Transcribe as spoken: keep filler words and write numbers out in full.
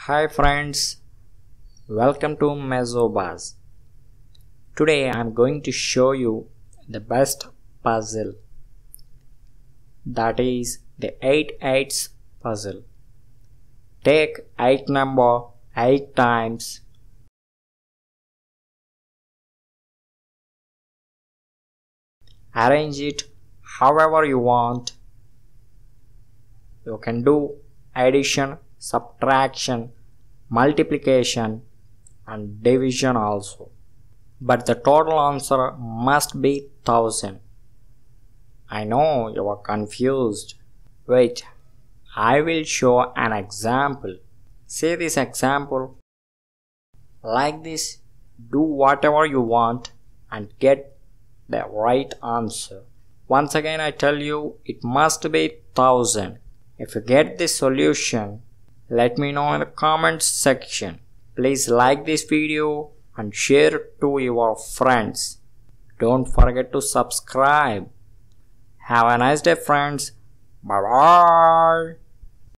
Hi friends, welcome to Mezzo Buzz. Today I am going to show you the best puzzle, that is the eight eights puzzle. Take eight number eight times, arrange it however you want. You can do addition, subtraction, multiplication and division also, but the total answer must be thousand. I know you are confused. Wait, I will show an example. See this example. Like this, do whatever you want and get the right answer. Once again I tell you, it must be thousand. If you get the solution, let me know in the comments section. Please like this video and share it to your friends. Don't forget to subscribe. Have a nice day friends. Bye bye.